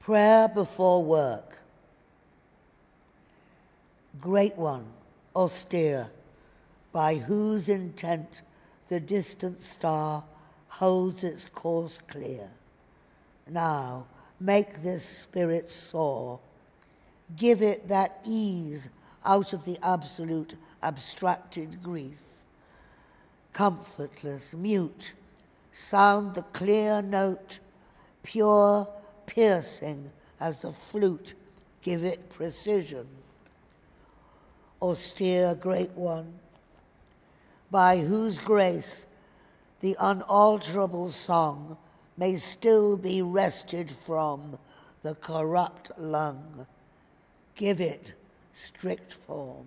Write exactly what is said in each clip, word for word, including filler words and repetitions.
Prayer before work. Great One, austere, by whose intent the distant star holds its course clear. Now, make this spirit soar. Give it that ease out of the absolute abstracted grief. Comfortless, mute, sound the clear note, pure, piercing as the flute, give it precision. Austere Great One, by whose grace the unalterable song may still be wrested from the corrupt lung, give it strict form.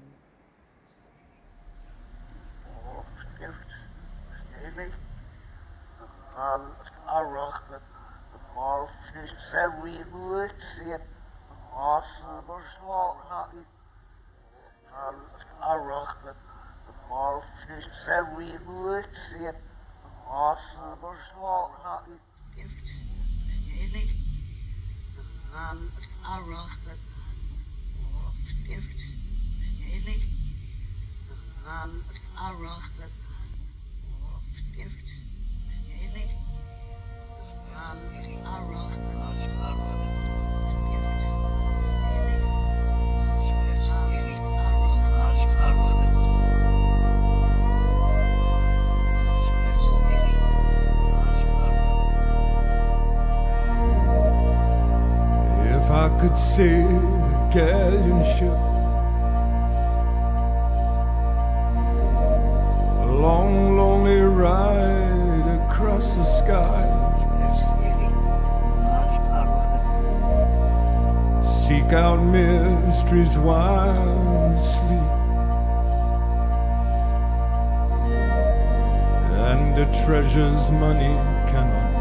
If I could sail a galleon ship, a long, lonely ride across the sky, seek out mysteries while asleep, and the treasures money cannot